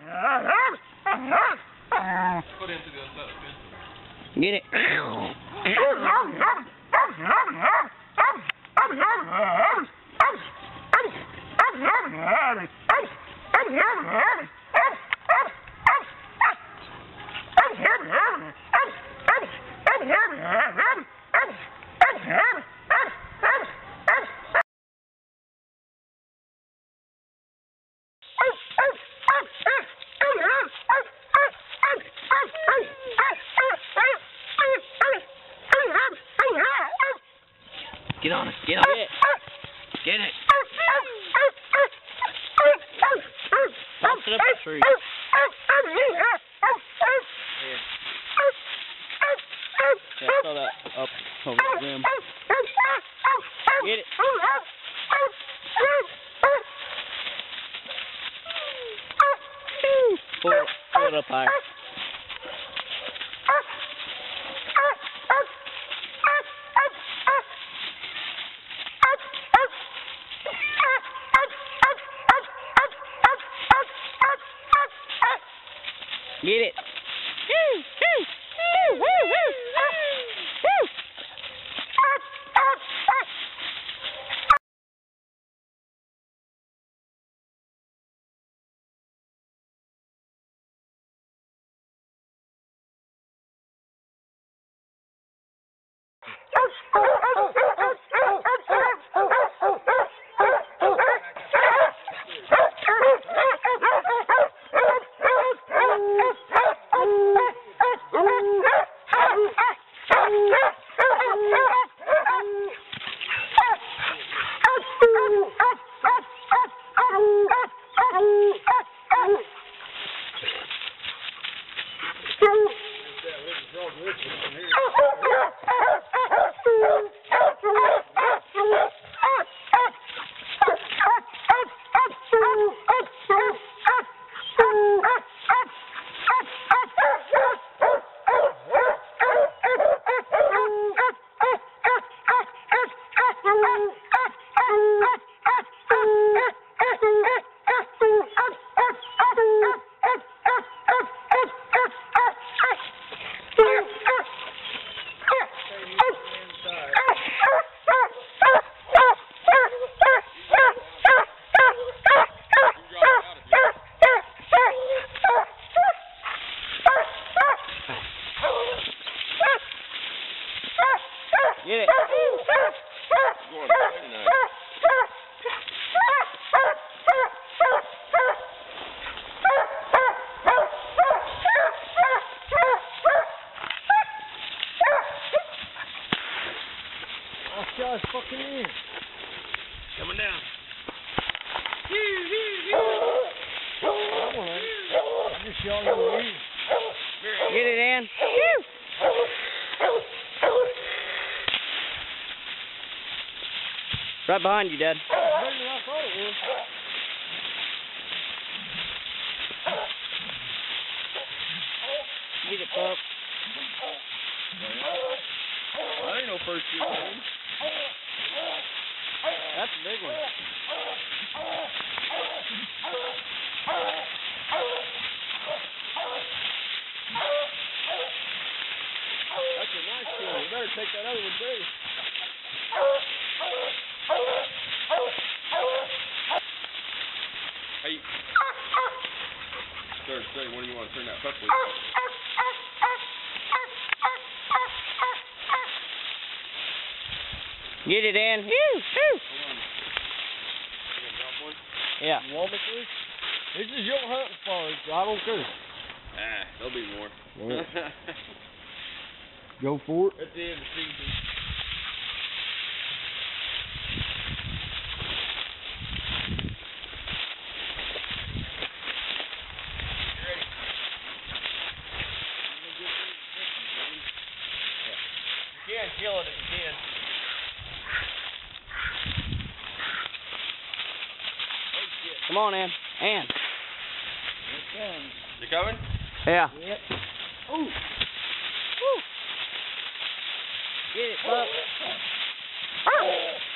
Put him to the other side, okay? Get it. Get on it. Get on it. Get it. Bounce it up the tree. Here. Yeah, throw that up over the rim. Get it. Pull it up higher. Get it. Get it. This guy's fucking in. Coming down. Come on, I just shot him in. Get it, Ann. Right behind you, Dad. Bigger than I thought it was. Get it, pup. That ain't no first shoot, man. That's a big one. That's a nice kill. You better take that other one, too. Hey. Sir, when do you want to turn that pup loose? Get it, Ann. Yeah. You want me to? This is your hunting forage. I don't care. Ah, there'll be more. Yeah. Go for it. At the end of the season. You can kill it if you can. Come on, Ann. Ann. You coming? Yeah. Yep. Ooh. Woo. Get it, pup.